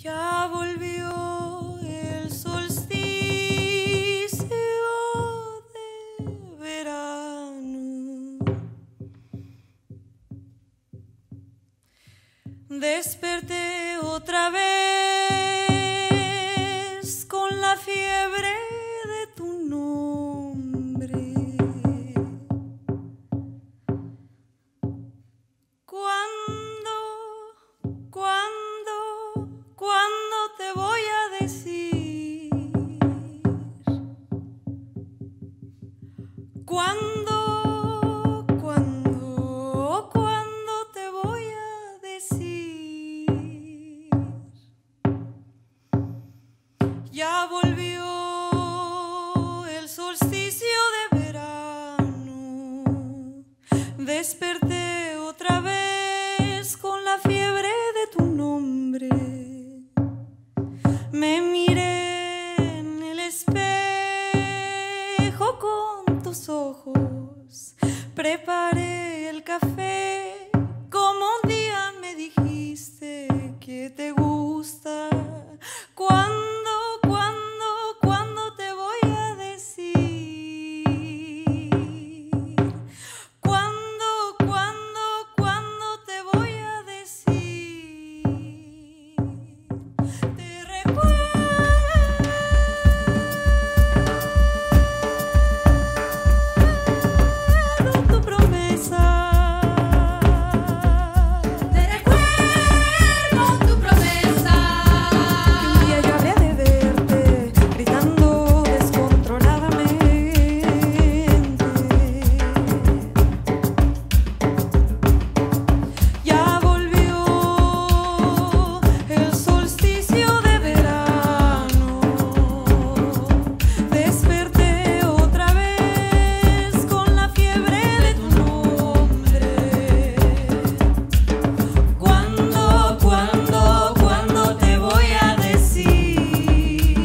Ya volvió el solsticio de verano. Desperté otra vez con la fiebre de tu nombre. ¿Cuándo te voy a decir? ¿Cuándo te voy a decir? Ya volvió el solsticio de verano. Desperté otra vez con la fiebre de tu nombre. Me miré en el espejo con tus ojos. Preparé el café como un día me dijiste que te gusta. ¿Cuándo te voy a decir? ¿Cuándo te voy a decir? Te recuerdo tu promesa. Te recuerdo tu promesa. Que un día yo hablé de verte gritando descontroladamente. Ya volvió el solsticio de verano. Desperté otra vez con la fiebre de tu nombre. ¿Cuándo te voy a decir?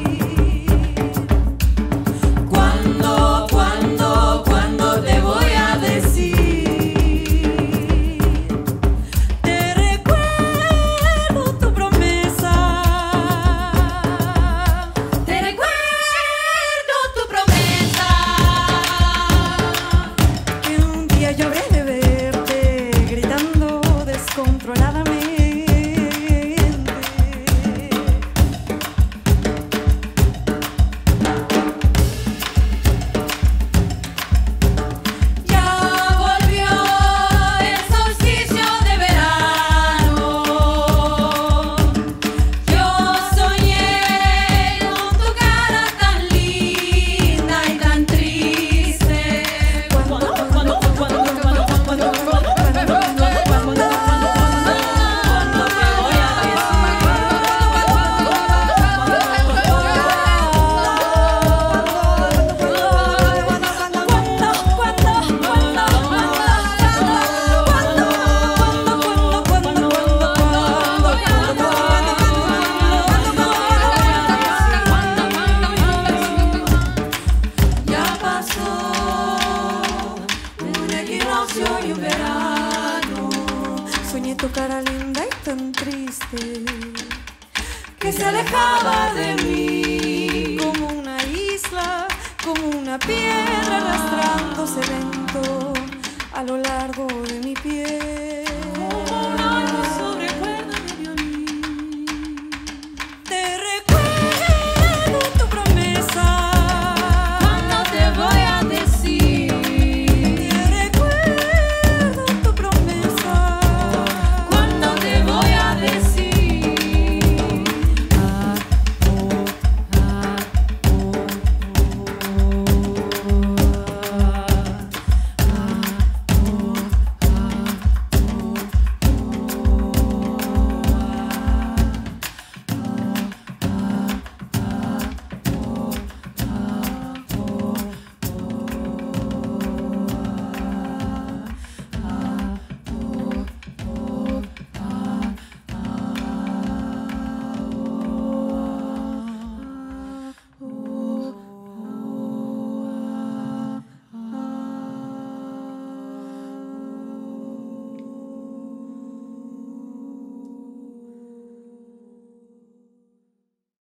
¿Cuándo te voy a decir? Te recuerdo tu promesa. Te recuerdo tu promesa. Que un día yo habré de verte gritando descontroladamente. Ya volvió el solsticio de verano. Yo soñé con tu cara tan linda y tan triste. ¿Cuándo te voy a Ya pasó un equinoccio y un verano. Soñé tu cara linda y tan triste que se alejaba de mí como una isla, como una piedra arrastrándose lento a lo largo de mi